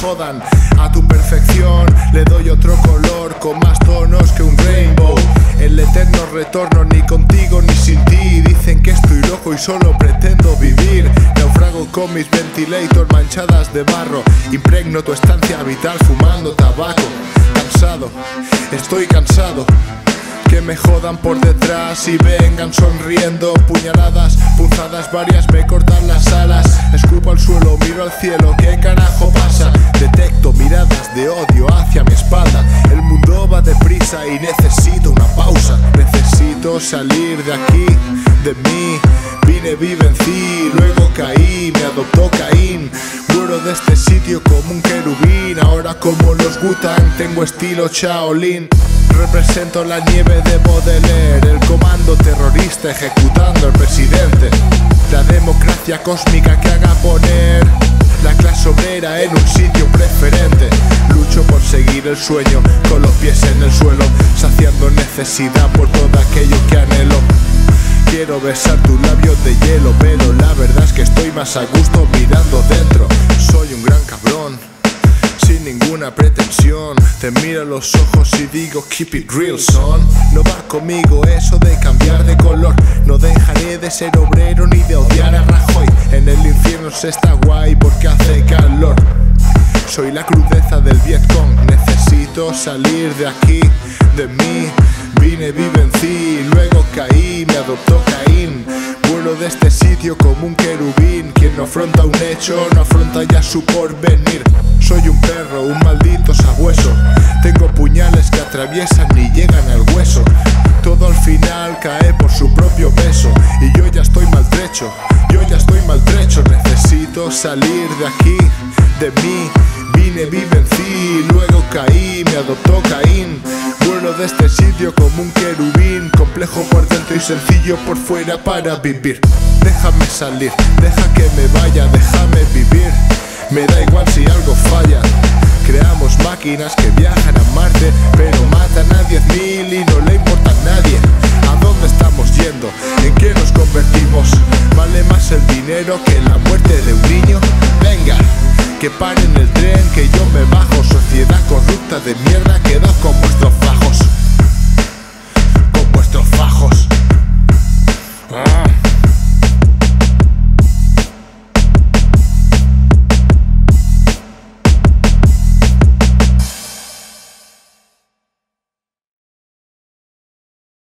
jodan. A tu perfección le doy otro color, con más tonos que un rainbow. El eterno retorno, ni contigo ni sin ti. Dicen que estoy loco y solo pretendo vivir. Naufrago con mis ventilators manchadas de barro. Impregno tu estancia vital fumando tabaco. Cansado, estoy cansado. Que me jodan por detrás y vengan sonriendo. Puñaladas, punzadas varias me cortan las alas. Escupo al suelo, miro al cielo, ¿qué carajo pasa? Detecto miradas de odio hacia mi espalda. El mundo va deprisa y necesito una pausa. Necesito salir de aquí, de mí. Vine, vivencí, luego caí, me adoptó Caín. Vuelo de este sitio como un querubín. Ahora como los Wu-Tang tengo estilo Shaolin. Represento la nieve de Baudelaire, el comando terrorista ejecutando al presidente. La democracia cósmica que haga poner la clase obrera en un sitio preferente. Lucho por seguir el sueño con los pies en el suelo, saciando necesidad por todo aquello que anhelo. Quiero besar tus labios de hielo, pero la verdad es que estoy más a gusto mirando dentro. Soy un gran cabrón, sin ninguna pretensión. Te miro a los ojos y digo keep it real, son. No va conmigo eso de cambiar de color. No dejaré de ser obrero ni de odiar a Rajoy. En el infierno se está guay porque hace calor. Soy la crudeza del Vietcong. Necesito salir de aquí, de mí. Vine, vivencí, luego caí, me adoptó Caín. Vuelo de este sitio como un querubín. Quien no afronta un hecho, no afronta ya su porvenir. Soy un perro, un maldito sabueso. Tengo puñales que atraviesan y llegan al hueso. Todo al final cae por su propio peso. Y yo ya estoy maltrecho, yo ya estoy maltrecho. Necesito salir de aquí, de mí. Vine, vivencí, luego caí, me adoptó Caín. Vuelo de este sitio como un querubín. Complejo por dentro y sencillo por fuera para vivir. Déjame salir, deja que me vaya, déjame vivir. Me da igual si algo falla. Creamos máquinas que viajan a Marte, pero matan a 10.000 y no le importa a nadie. ¿A dónde estamos yendo? ¿En qué nos convertimos? ¿Vale más el dinero que la muerte de un niño? Venga, que paren el tren, que yo me bajo. Sociedad corrupta de mierda.